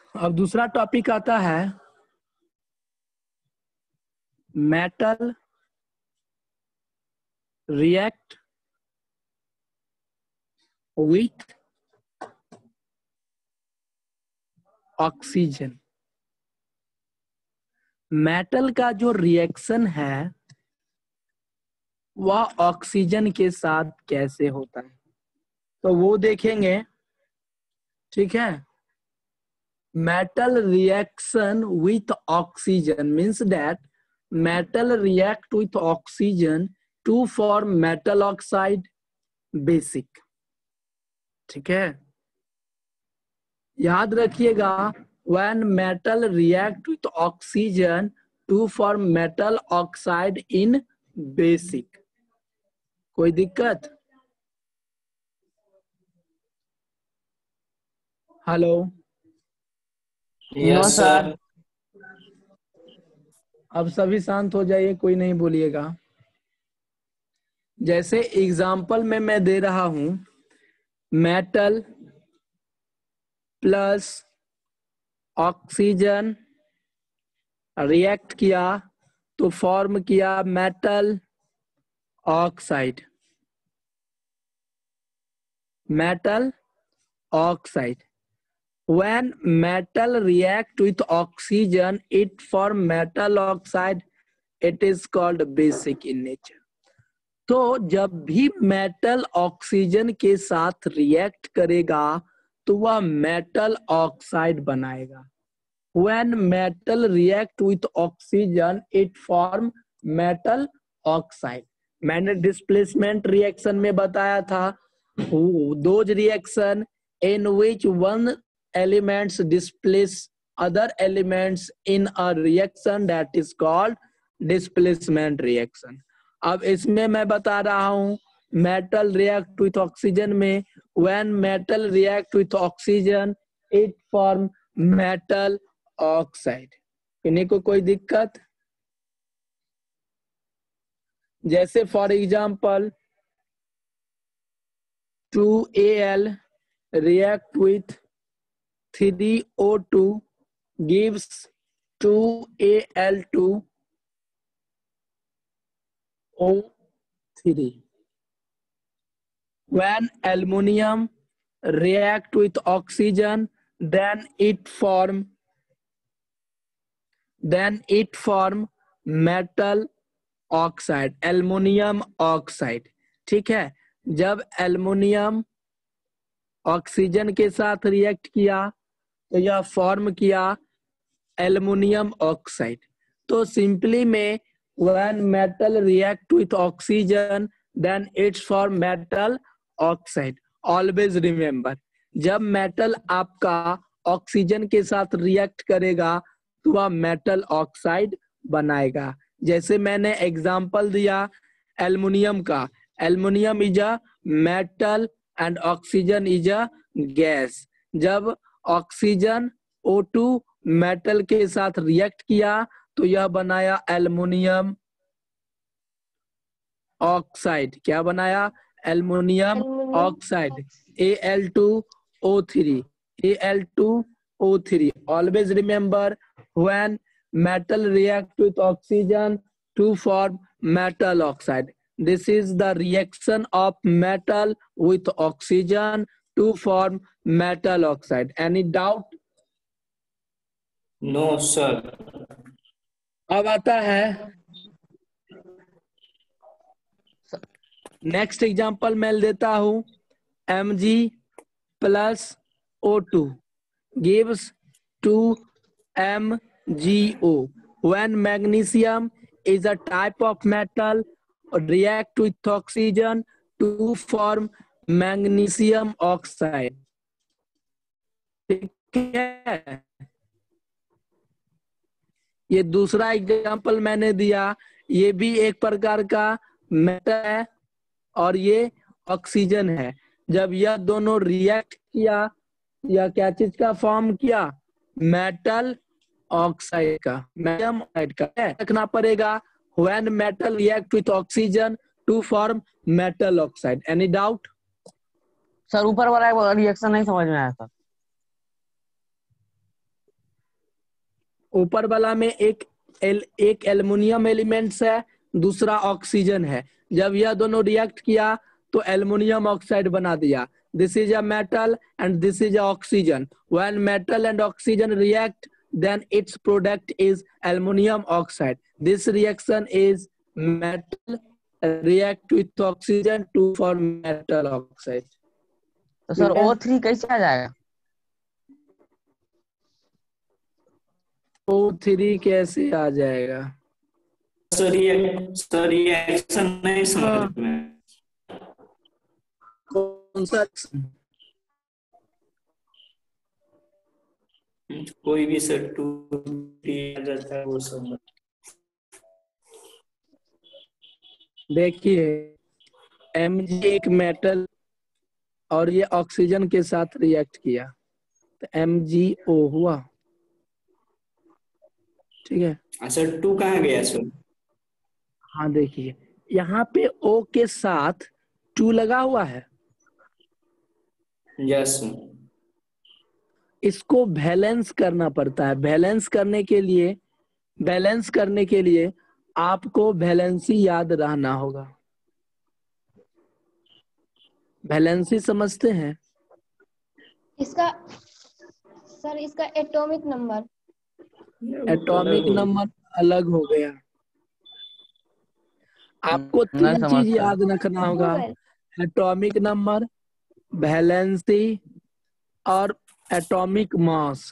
अब दूसरा टॉपिक आता है metal react with oxygen. Metal का जो रिएक्शन है वह ऑक्सीजन के साथ कैसे होता है, तो वो देखेंगे। ठीक है, metal reaction with oxygen means that metal react with oxygen to form metal oxide basic। ठीक है, याद रखिएगा, when metal react with oxygen to form metal oxide in basic। कोई दिक्कत? हेलो? Yes sir. अब सभी शांत हो जाइए, कोई नहीं बोलिएगा। जैसे एग्जाम्पल में मैं दे रहा हूं, मेटल प्लस ऑक्सीजन रिएक्ट किया तो फॉर्म किया metal oxide. Metal oxide, when metal react with oxygen it form metal oxide, it is called basic in nature। तो जब भी मेटल ऑक्सीजन के साथ रिएक्ट करेगा तो वह मेटल ऑक्साइड बनाएगा। when metal react with oxygen it form metal oxide। मैंने डिस्प्लेसमेंट रिएक्शन में बताया था, those reaction in which one elements displace other elements in a reaction that is called displacement reaction। अब इसमें मैं बता रहा हूं metal react with oxygen में when metal react with oxygen it form metal oxide. इन्हीं को कोई दिक्कत? जैसे for example 2Al react with 3O2 gives 2Al2O3। when aluminum react with oxygen then it form metal oxide, aluminium oxide. ठीक है, जब aluminium oxygen के साथ रिएक्ट किया तो यह फॉर्म किया एल्युमिनियम ऑक्साइड। तो सिंपली में when metal react with oxygen then its form metal oxide. Always remember, जब मेटल आपका ऑक्सीजन के साथ रिएक्ट करेगा तो वह मेटल ऑक्साइड बनाएगा। जैसे मैंने एग्जांपल दिया एल्युमिनियम का, aluminium is a metal and oxygen is a gas. जब ऑक्सीजन O2 मेटल के साथ रिएक्ट किया तो यह बनाया एल्युमिनियम ऑक्साइड। क्या बनाया? Aluminium oxide, Al2O3। Al2O3। Always remember, when metal react with oxygen to form metal oxide, this is the reaction of metal with oxygen to form metal oxide। any doubt? No sir. अब आता है next example मैं देता हूं, Mg plus O2 gives 2MgO। when magnesium is a type of metal react with oxygen to form magnesium oxide। ठीक है, ये दूसरा एग्जांपल मैंने दिया, ये भी एक प्रकार का मेटल है और ये ऑक्सीजन है। जब यह दोनों रिएक्ट किया, या क्या चीज का फॉर्म किया? मेटल ऑक्साइड का, मैग्नीशियम ऑक्साइड का। रखना पड़ेगा when metal react with oxygen to form metal oxide. Any doubt? Sir ऊपर वाला रिएक्शन नहीं समझ में आया सर। ऊपर वाला में एक एल्युमिनियम एलिमेंट्स है, दूसरा ऑक्सीजन है। जब यह दोनों रिएक्ट किया तो एल्युमिनियम ऑक्साइड बना दिया। This is a metal and this is a oxygen. When metal and oxygen react, then its product is aluminum oxide. This reaction is metal react with oxygen to form metal oxide. तो sir O3 कैसे आ जाएगा? O3 कैसे आ जाएगा? Sir reaction नहीं समझ में। कौन सा? कोई भी सर 2 आ जाता है वो सब। देखिए Mg एक मेटल और ये ऑक्सीजन के साथ रिएक्ट किया तो MgO हुआ। ठीक है सर 2 कहाँ गया सर? हाँ देखिए यहाँ पे O के साथ 2 लगा हुआ है। यस इसको बैलेंस करना पड़ता है। बैलेंस करने के लिए आपको वैलेंसी याद रहना होगा। वैलेंसी समझते हैं? इसका सर इसका एटॉमिक नंबर अलग हो गया। आपको नहीं 3 चीज समझता। याद रखना होगा, एटॉमिक नंबर, वैलेंसी और एटॉमिक मास।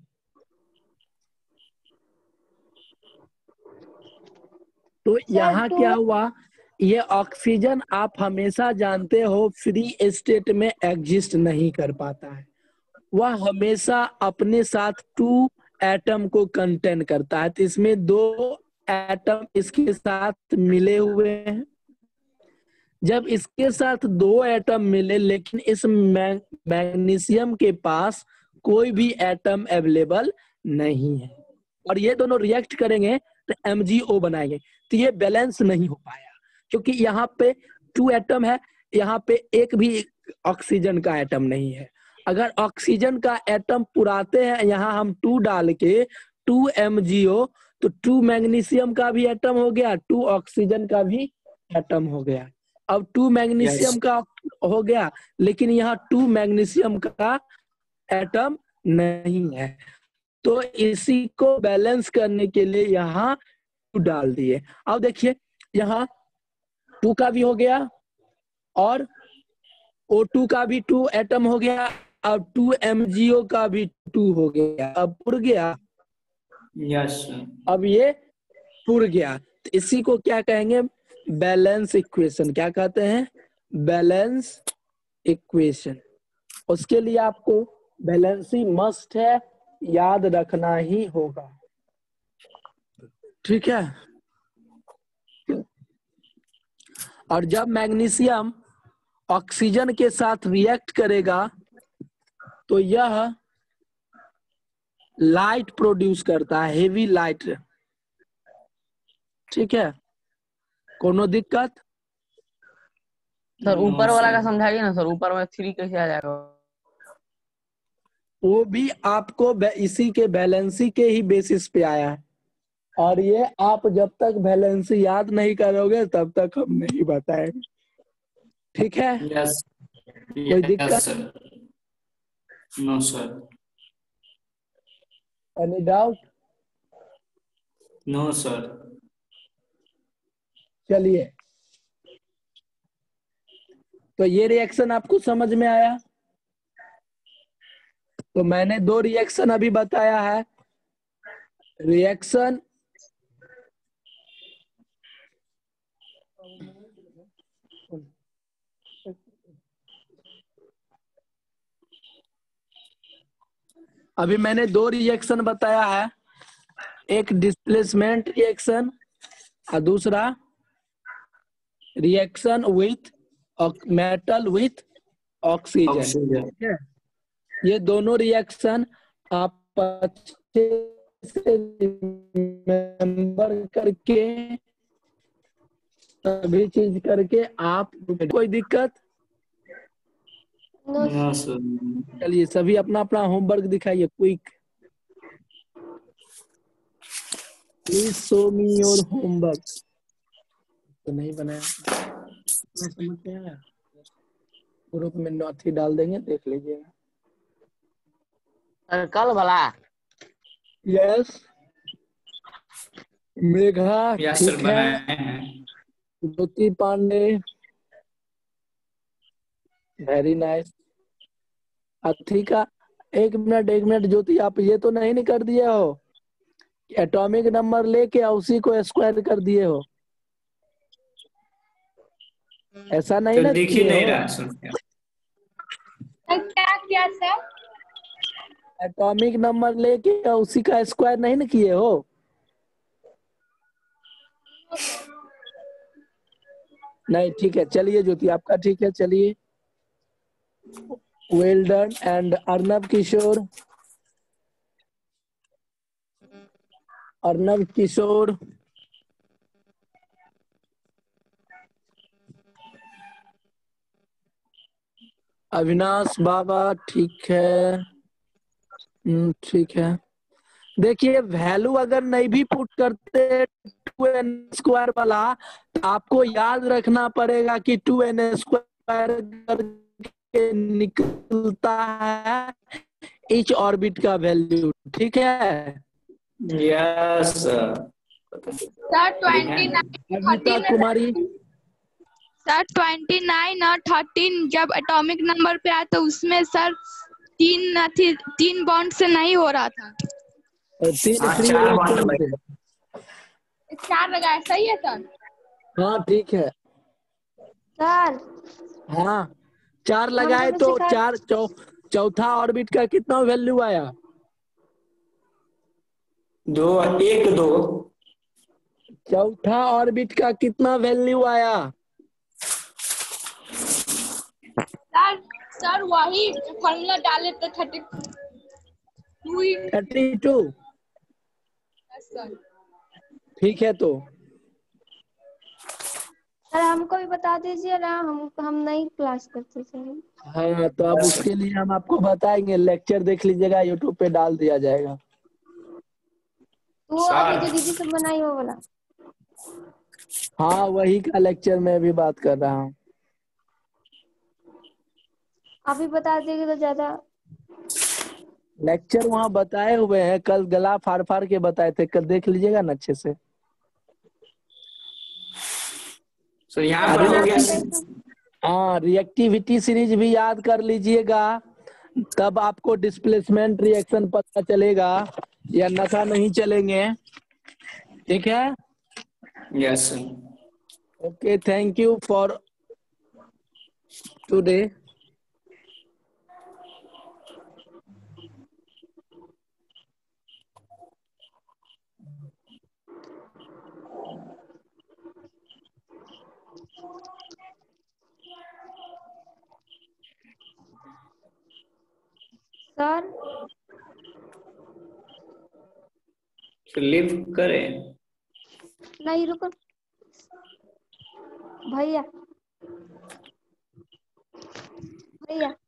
तो यहाँ क्या हुआ, ये ऑक्सीजन आप हमेशा जानते हो फ्री स्टेट में एग्जिस्ट नहीं कर पाता है। वह हमेशा अपने साथ 2 एटम को कंटेन करता है। तो इसमें 2 एटम इसके साथ मिले हुए हैं। जब इसके साथ 2 एटम मिले लेकिन इस मैग्नीशियम के पास कोई भी एटम अवेलेबल नहीं है और ये दोनों रिएक्ट करेंगे तो MgO बनाएंगे। तो ये बैलेंस नहीं हो पाया क्योंकि यहाँ पे 2 एटम है, यहाँ पे एक भी ऑक्सीजन का एटम नहीं है। अगर ऑक्सीजन का एटम पुराते हैं यहाँ हम 2 डाल के 2 MgO, तो 2 मैग्नीशियम का भी एटम हो गया, 2 ऑक्सीजन का भी एटम हो गया। अब 2 मैग्नीशियम का हो गया लेकिन यहाँ 2 मैग्नीशियम का एटम नहीं है। तो इसी को बैलेंस करने के लिए यहाँ 2 डाल दिए। अब देखिए यहाँ 2 का भी हो गया और O2 का भी 2 एटम हो गया, अब 2 MgO का भी 2 हो गया। अब पुर गया। यस अब ये पुर गया तो इसी को क्या कहेंगे, बैलेंस इक्वेशन। क्या कहते हैं? Balance equation. उसके लिए आपको बैलेंसी मस्ट है, याद रखना ही होगा। ठीक है। और जब मैग्नीशियम ऑक्सीजन के साथ रिएक्ट करेगा तो यह लाइट प्रोड्यूस करता है, हेवी लाइट। ठीक है, कोनो दिक्कत? सर ऊपर वाला का समझाइए ना सर, ऊपर में 3 कैसे आ जाएगा? वो भी आपको इसी के बैलेंसी के ही बेसिस पे आया है और ये आप जब तक बैलेंसी याद नहीं करोगे तब तक हम नहीं बताएंगे। ठीक है? यस कोई दिक्कत? No sir. Any doubt? No sir. चलिए, तो ये रिएक्शन आपको समझ में आया। तो मैंने 2 रिएक्शन अभी बताया है। रिएक्शन अभी मैंने 2 रिएक्शन बताया है, एक डिस्प्लेसमेंट रिएक्शन और दूसरा reaction with metal with oxygen. ठीक है, ये दोनों रिएक्शन आप अच्छे से रिमेम्बर करके सभी चीज करके आप, कोई दिक्कत? No sir. चलिए सभी अपना अपना होमवर्क दिखाइए quick. Please show me your homework. तो नहीं बनाया, मैं समझ में आया। ग्रुप में नोट डाल देंगे, देख लीजिएगा। सर कल वाला यस मेघा या सर ठीक है। बनाए हैं। Jyoti Pandey very nice. अथिका एक मिनट ज्योति, आप ये तो नहीं कर दिए हो एटॉमिक नंबर लेके उसी को स्क्वायर कर दिए हो, ऐसा नहीं तो ना दिख ही किए नहीं हो? रहा सुन के। क्या किया सर? एटॉमिक नंबर लेके उसी का स्क्वायर नहीं ना किए हो? नहीं ठीक है, चलिए ज्योति आपका ठीक है, चलिए। Well done. And Arnab Kishore, Arnab Kishore Avinash Baba ठीक है। ठीक है। देखिए वैल्यू अगर नहीं भी पुट करते 2n² वाला, तो आपको याद रखना पड़ेगा कि 2n² करके निकलता है ईच ऑर्बिट का वैल्यू, ठीक है। Yes sir. Sir 29 Avita 13 Kumari sir 29 और 13 जब एटॉमिक नंबर पे आया तो उसमें सर तीन बॉन्ड से नहीं हो रहा था। तीन हाँ, फ्री 4 बॉन्ड इलेक्ट्रॉन लगे। थे। 4 लगाया, सही है सर? हाँ ठीक है। सर हाँ 4 हमको लगाए तो तो सिखा। चौथा ऑर्बिट का कितना वैल्यू आया? 2 1 2। चौथा ऑर्बिट का कितना वैल्यू आया? सर वही फॉर्मूला डाले तो 32। सर। ठीक है तो सर हमको भी बता दीजिए ना, हम नहीं क्लास करते सर। हाँ, तो अब उसके लिए हम आपको बताएंगे, लेक्चर देख लीजिएगा, यूट्यूब पे डाल दिया जाएगा। तो वो अभी जो दीदी सब बनाई वो वाला। हाँ वही का लेक्चर मैं भी बात कर रहा हूँ। अभी बता देंगे तो ज्यादा। लेक्चर वहाँ बताए हुए हैं, कल गला फाड़ फाड़ के बताए थे, कल देख लीजिएगा ना अच्छे से। तो यहाँ पर हो गया। हाँ रिएक्टिविटी सीरीज भी याद कर लीजिएगा, तब आपको डिस्प्लेसमेंट रिएक्शन पता चलेगा, या नशा नहीं चलेंगे। ठीक है। Yes sir. Okay thank you for today. Sir leave करें। नहीं रुको भैया, भैया